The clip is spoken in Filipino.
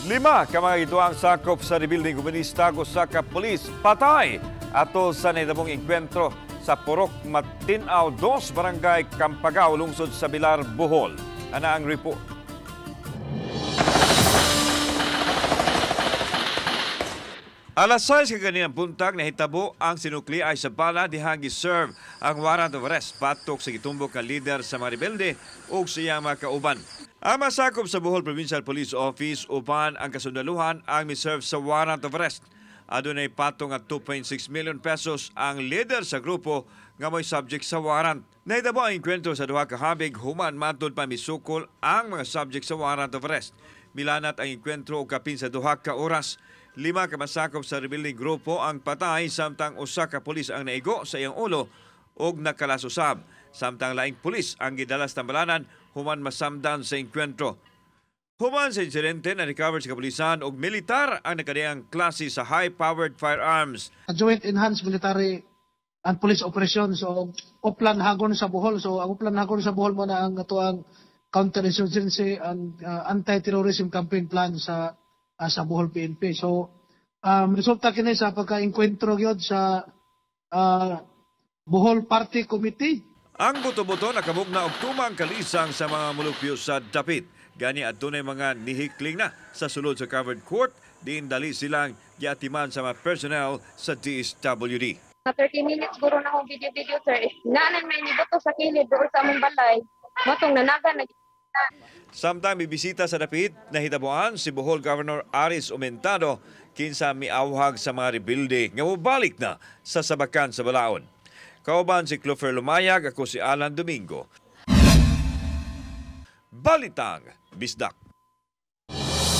5 ka mga ituang sakop sa rebuilding komunista sa kapulis patay ato sa nahitabong enkwentro sa Purok Matinaw 2, Barangay Campagao, lungsod sa Bilar, Bohol. Ana ang report. Alas 6 kaganilang buntag nahitabo ang sinukli ay sa bala dihang giserve ang warrant of arrest patok sa gitumbok nga leader sa mga rebelde ug siya mga kauban. Ang masakop sa Bohol Provincial Police Office upan ang kasundaluhan ang miserve sa warrant of arrest. Adunay patong at 2.6 million pesos ang leader sa grupo nga may subject sa warrant. Nahitabo ang enkwentro sa duha ka habig human matod pa misukol ang mga subject sa warrant of arrest. Milanat ang enkwentro og kapin sa duha ka oras. 5 ka masakop sa rebuilding grupo ang patay samtang usa ka pulis ang naigo sa iyang ulo ug nakalasosab. Samtang laing pulis ang gidalas tambalanan human masamdan sa enkwentro. Human sa insidente na recover sa kapulisan ug militar ang nakadiyang klase sa high-powered firearms. A joint enhanced military and police operation. So, uplan hagon sa Bohol. So, ang uplan hagon sa Bohol mo na ang atuang counterinsurgency and anti-terrorism campaign plan sa Bohol PNP. So, resulta kini sa pagka-enkwentro gyud sa Bohol Party Committee. Ang buto-buto nakabugna og tumang kalisang sa mga mulupyo sa dapit. Gani adunay mga nihikling na sa sulod sa covered court, diin dali silang giatiman sa mga personnel sa DSWD. Na 30 minutes guro na akong video sir. Naanan may nibuto sa kilid doon sa among balay. Motong nanaga na. Samtang bibisita sa dapit, nahitabuan si Bohol Governor Aris Aumentado kinsa miawhag sa mga rebelde nga mobalik na sa sabakan sa balaod. Kauban si Clover Lumayag, ako si Alan Domingo. Balitang Bisdak.